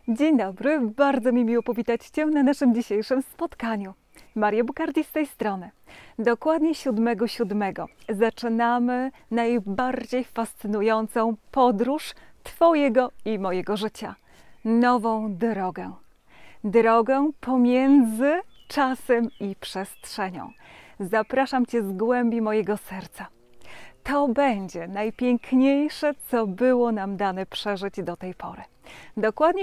Dzień dobry, bardzo mi miło powitać Cię na naszym dzisiejszym spotkaniu. Maria Bucardi z tej strony. Dokładnie 7.7. zaczynamy najbardziej fascynującą podróż Twojego i mojego życia. Nową drogę. Drogę pomiędzy czasem i przestrzenią. Zapraszam Cię z głębi mojego serca. To będzie najpiękniejsze, co było nam dane przeżyć do tej pory. Dokładnie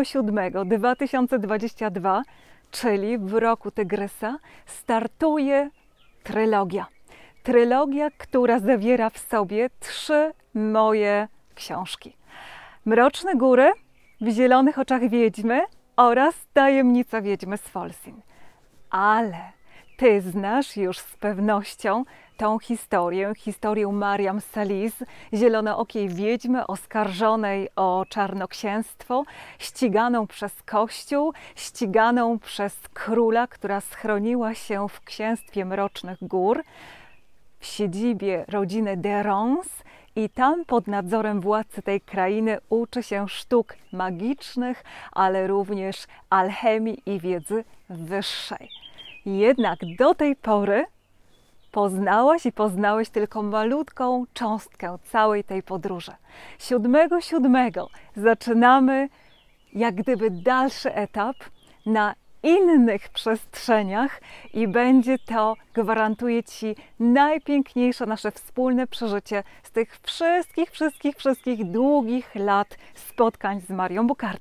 7.7.2022, czyli w roku Tygrysa, startuje trylogia. Trylogia, która zawiera w sobie 3 moje książki. Mroczne góry, w zielonych oczach wiedźmy oraz Tajemnica wiedźmy z Folsin. Ale Ty znasz już z pewnością tą historię Mariam Salis, zielonookiej wiedźmy oskarżonej o czarnoksięstwo, ściganą przez Kościół, ściganą przez króla, która schroniła się w księstwie Mrocznych Gór, w siedzibie rodziny de Rons i tam pod nadzorem władcy tej krainy uczy się sztuk magicznych, ale również alchemii i wiedzy wyższej. Jednak do tej pory poznałaś i poznałeś tylko malutką cząstkę całej tej podróży. 7.7. zaczynamy jak gdyby dalszy etap na innych przestrzeniach i będzie to, gwarantuję Ci, najpiękniejsze nasze wspólne przeżycie z tych wszystkich długich lat spotkań z Marią Bucardi.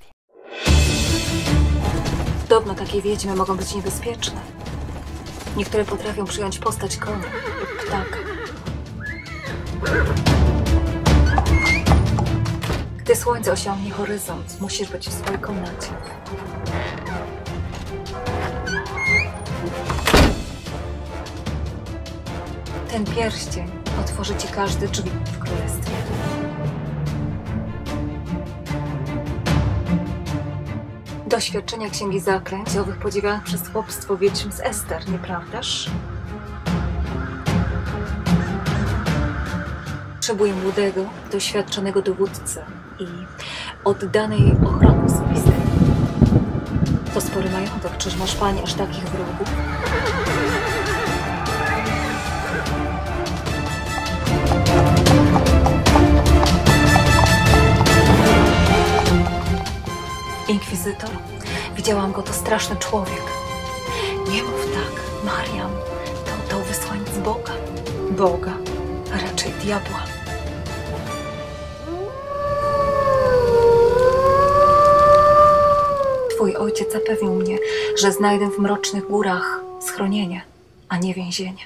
Podobno takie wiedźmy mogą być niebezpieczne. Niektóre potrafią przyjąć postać konia lub ptaka. Gdy słońce osiągnie horyzont, musisz być w swojej komnacie. Ten pierścień otworzy Ci każde drzwi w królestwie. Doświadczenia Księgi Zaklęć owych podziwianych przez chłopstwo wiedźm z Ester, nieprawdaż? Potrzebuję młodego, doświadczonego dowódcy i oddanej ochrony osobistej. To spory majątek, czyż masz Pani aż takich wrogów? Inkwizytor? Widziałam go, to straszny człowiek. Nie mów tak, Mariam. To wysłaniec Boga. Boga, a raczej diabła. Twój ojciec zapewnił mnie, że znajdę w Mrocznych Górach schronienie, a nie więzienie.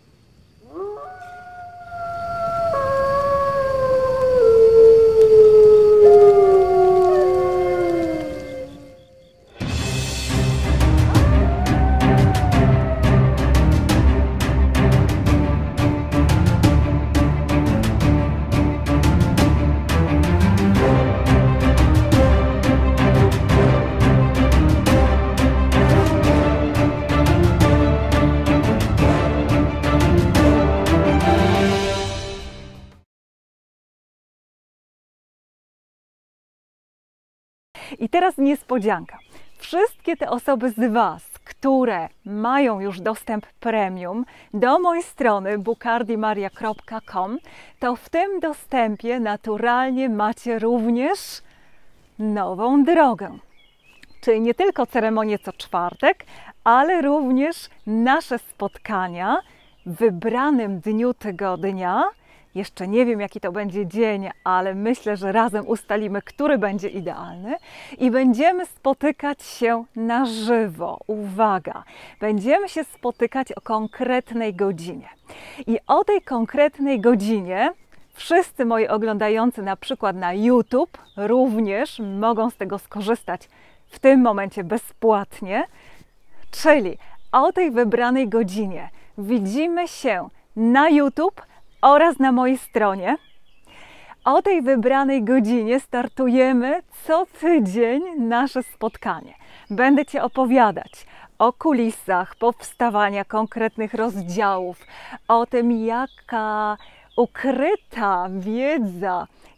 I teraz niespodzianka. Wszystkie te osoby z Was, które mają już dostęp premium do mojej strony bucardimaria.com, to w tym dostępie naturalnie macie również nową drogę. Czyli nie tylko ceremonię co czwartek, ale również nasze spotkania w wybranym dniu tygodnia. Jeszcze nie wiem, jaki to będzie dzień, ale myślę, że razem ustalimy, który będzie idealny. I będziemy spotykać się na żywo. Uwaga! Będziemy się spotykać o konkretnej godzinie. I o tej konkretnej godzinie wszyscy moi oglądający na przykład na YouTube również mogą z tego skorzystać w tym momencie bezpłatnie. Czyli o tej wybranej godzinie widzimy się na YouTube oraz na mojej stronie. O tej wybranej godzinie startujemy co tydzień nasze spotkanie. Będę Ci opowiadać o kulisach powstawania konkretnych rozdziałów, o tym, jaka ukryta wiedza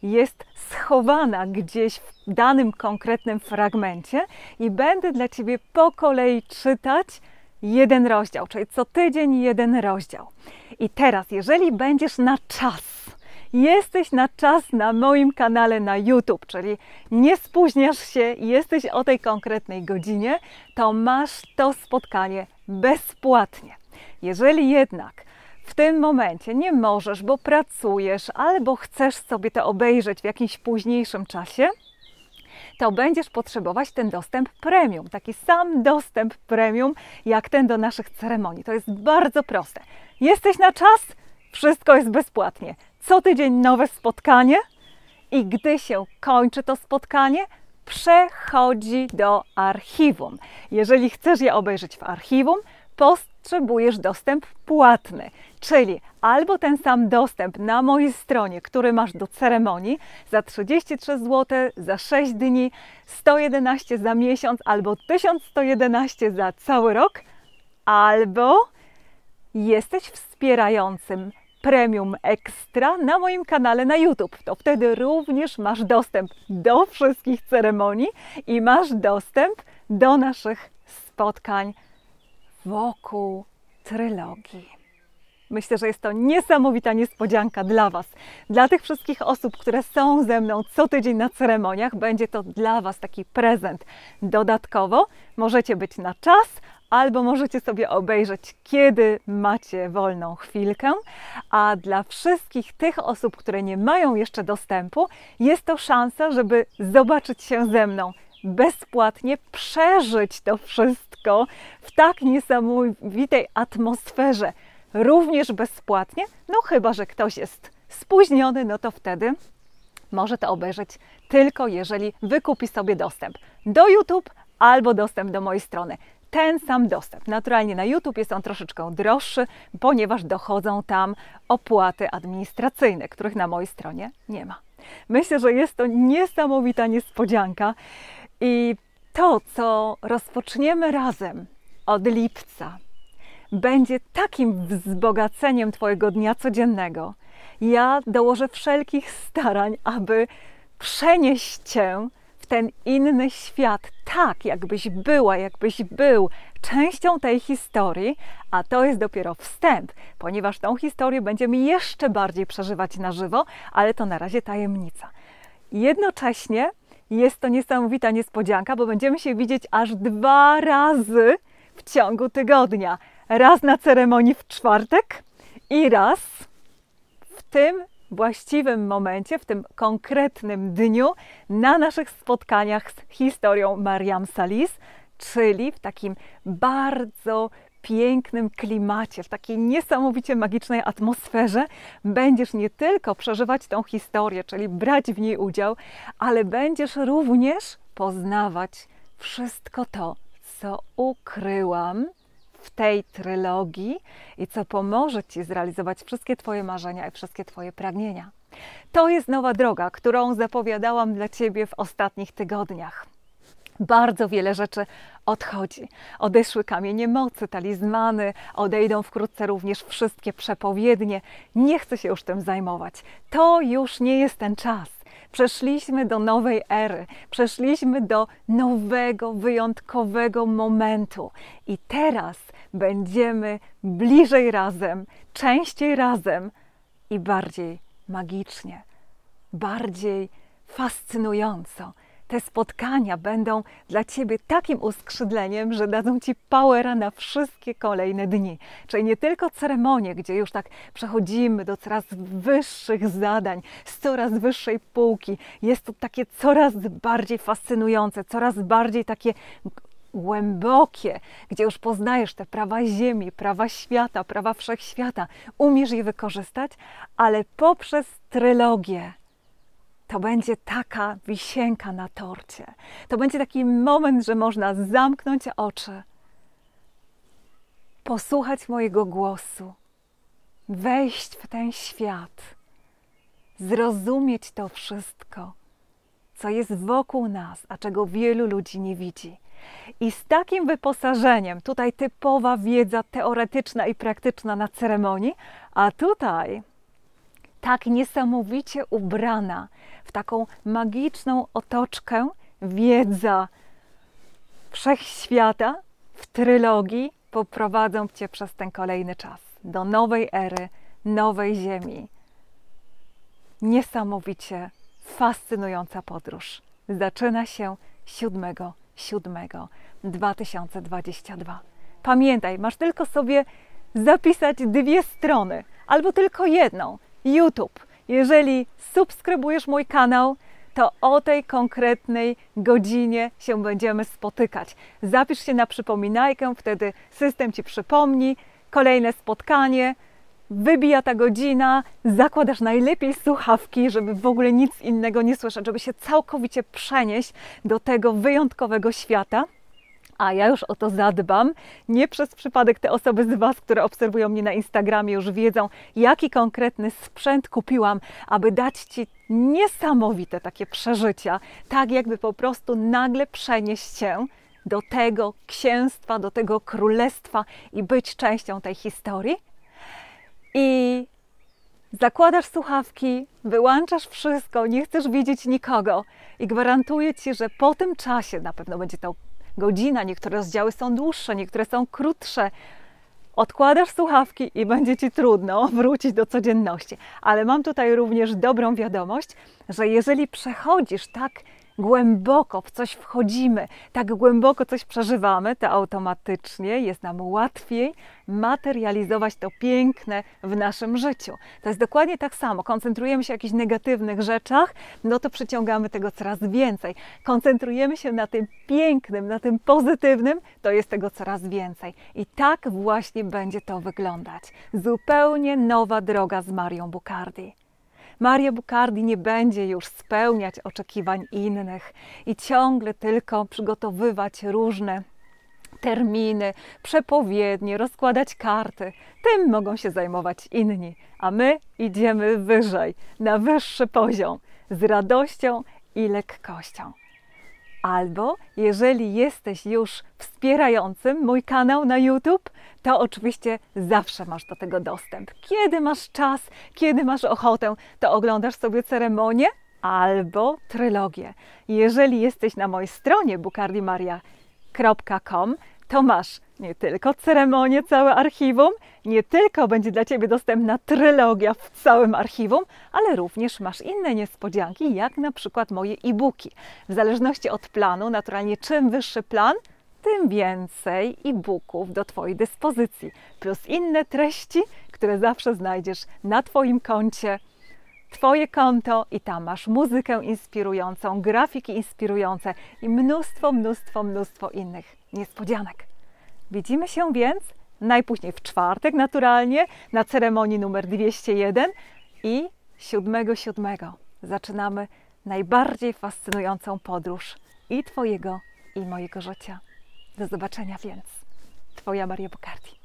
jest schowana gdzieś w danym konkretnym fragmencie i będę dla Ciebie po kolei czytać jeden rozdział, czyli co tydzień jeden rozdział. I teraz, jeżeli będziesz na czas, jesteś na czas na moim kanale na YouTube, czyli nie spóźniasz się i jesteś o tej konkretnej godzinie, to masz to spotkanie bezpłatnie. Jeżeli jednak w tym momencie nie możesz, bo pracujesz albo chcesz sobie to obejrzeć w jakimś późniejszym czasie, to będziesz potrzebować ten dostęp premium, taki sam dostęp premium jak ten do naszych ceremonii. To jest bardzo proste. Jesteś na czas, wszystko jest bezpłatnie. Co tydzień nowe spotkanie i gdy się kończy to spotkanie, przechodzi do archiwum. Jeżeli chcesz je obejrzeć w archiwum, potrzebujesz dostęp płatny, czyli albo ten sam dostęp na mojej stronie, który masz do ceremonii za 33 zł za 6 dni, 111 za miesiąc albo 1111 za cały rok, albo jesteś wspierającym Premium Extra na moim kanale na YouTube. To wtedy również masz dostęp do wszystkich ceremonii i masz dostęp do naszych spotkań wokół trylogii. Myślę, że jest to niesamowita niespodzianka dla Was. Dla tych wszystkich osób, które są ze mną co tydzień na ceremoniach, będzie to dla Was taki prezent. Dodatkowo możecie być na czas, albo możecie sobie obejrzeć, kiedy macie wolną chwilkę. A dla wszystkich tych osób, które nie mają jeszcze dostępu, jest to szansa, żeby zobaczyć się ze mną bezpłatnie, przeżyć to wszystko w tak niesamowitej atmosferze, również bezpłatnie, no chyba że ktoś jest spóźniony, no to wtedy może to obejrzeć tylko jeżeli wykupi sobie dostęp do YouTube albo dostęp do mojej strony. Ten sam dostęp. Naturalnie na YouTube jest on troszeczkę droższy, ponieważ dochodzą tam opłaty administracyjne, których na mojej stronie nie ma. Myślę, że jest to niesamowita niespodzianka i to, co rozpoczniemy razem od lipca, będzie takim wzbogaceniem Twojego dnia codziennego. Ja dołożę wszelkich starań, aby przenieść Cię w ten inny świat, tak jakbyś była, jakbyś był częścią tej historii, a to jest dopiero wstęp, ponieważ tą historię będziemy jeszcze bardziej przeżywać na żywo, ale to na razie tajemnica. Jednocześnie jest to niesamowita niespodzianka, bo będziemy się widzieć aż 2 razy w ciągu tygodnia. Raz na ceremonii w czwartek i raz w tym właściwym momencie, w tym konkretnym dniu na naszych spotkaniach z historią Mariam Salis, czyli w takim bardzo pięknym klimacie, w takiej niesamowicie magicznej atmosferze będziesz nie tylko przeżywać tą historię, czyli brać w niej udział, ale będziesz również poznawać wszystko to, co ukryłam w tej trylogii i co pomoże Ci zrealizować wszystkie Twoje marzenia i wszystkie Twoje pragnienia. To jest nowa droga, którą zapowiadałam dla Ciebie w ostatnich tygodniach. Bardzo wiele rzeczy odchodzi. Odeszły kamienie mocy, talizmany, odejdą wkrótce również wszystkie przepowiednie. Nie chcę się już tym zajmować. To już nie jest ten czas. Przeszliśmy do nowej ery, przeszliśmy do nowego, wyjątkowego momentu. I teraz będziemy bliżej razem, częściej razem i bardziej magicznie, bardziej fascynująco. Te spotkania będą dla Ciebie takim uskrzydleniem, że dadzą Ci powera na wszystkie kolejne dni. Czyli nie tylko ceremonie, gdzie już tak przechodzimy do coraz wyższych zadań, z coraz wyższej półki. Jest to takie coraz bardziej fascynujące, coraz bardziej takie głębokie, gdzie już poznajesz te prawa ziemi, prawa świata, prawa wszechświata. Umiesz je wykorzystać, ale poprzez trylogię to będzie taka wisienka na torcie. To będzie taki moment, że można zamknąć oczy, posłuchać mojego głosu, wejść w ten świat, zrozumieć to wszystko, co jest wokół nas, a czego wielu ludzi nie widzi. I z takim wyposażeniem, tutaj typowa wiedza teoretyczna i praktyczna na ceremonii, a tutaj tak niesamowicie ubrana w taką magiczną otoczkę, wiedza wszechświata w trylogii poprowadzą Cię przez ten kolejny czas do nowej ery, nowej ziemi. Niesamowicie fascynująca podróż. Zaczyna się 7/7/2022. Pamiętaj, masz tylko sobie zapisać 2 strony, albo tylko jedną. YouTube. Jeżeli subskrybujesz mój kanał, to o tej konkretnej godzinie się będziemy spotykać. Zapisz się na przypominajkę, wtedy system Ci przypomni. Kolejne spotkanie, wybija ta godzina, zakładasz najlepiej słuchawki, żeby w ogóle nic innego nie słyszeć, żeby się całkowicie przenieść do tego wyjątkowego świata. A ja już o to zadbam. Nie przez przypadek te osoby z Was, które obserwują mnie na Instagramie, już wiedzą, jaki konkretny sprzęt kupiłam, aby dać Ci niesamowite takie przeżycia, tak jakby po prostu nagle przenieść się do tego księstwa, do tego królestwa i być częścią tej historii. I zakładasz słuchawki, wyłączasz wszystko, nie chcesz widzieć nikogo i gwarantuję Ci, że po tym czasie, na pewno będzie to godzina, niektóre rozdziały są dłuższe, niektóre są krótsze, odkładasz słuchawki i będzie Ci trudno wrócić do codzienności. Ale mam tutaj również dobrą wiadomość, że jeżeli przechodzisz tak głęboko w coś wchodzimy, tak głęboko coś przeżywamy, to automatycznie jest nam łatwiej materializować to piękne w naszym życiu. To jest dokładnie tak samo. Koncentrujemy się na jakichś negatywnych rzeczach, no to przyciągamy tego coraz więcej. Koncentrujemy się na tym pięknym, na tym pozytywnym, to jest tego coraz więcej. I tak właśnie będzie to wyglądać. Zupełnie nowa droga z Marią Bucardi. Maria Bucardi nie będzie już spełniać oczekiwań innych i ciągle tylko przygotowywać różne terminy, przepowiednie, rozkładać karty. Tym mogą się zajmować inni, a my idziemy wyżej, na wyższy poziom, z radością i lekkością. Albo jeżeli jesteś już wspierającym mój kanał na YouTube, to oczywiście zawsze masz do tego dostęp. Kiedy masz czas, kiedy masz ochotę, to oglądasz sobie ceremonię albo trylogię. Jeżeli jesteś na mojej stronie bucardimaria.com, to masz nie tylko ceremonię, całe archiwum, nie tylko będzie dla Ciebie dostępna trylogia w całym archiwum, ale również masz inne niespodzianki, jak na przykład moje e-booki. W zależności od planu, naturalnie czym wyższy plan, tym więcej e-booków do Twojej dyspozycji, plus inne treści, które zawsze znajdziesz na Twoim koncie, Twoje konto i tam masz muzykę inspirującą, grafiki inspirujące i mnóstwo innych niespodzianek. Widzimy się więc najpóźniej w czwartek naturalnie na ceremonii numer 201 i 7/7 zaczynamy najbardziej fascynującą podróż i Twojego, i mojego życia. Do zobaczenia więc. Twoja Maria Bucardi.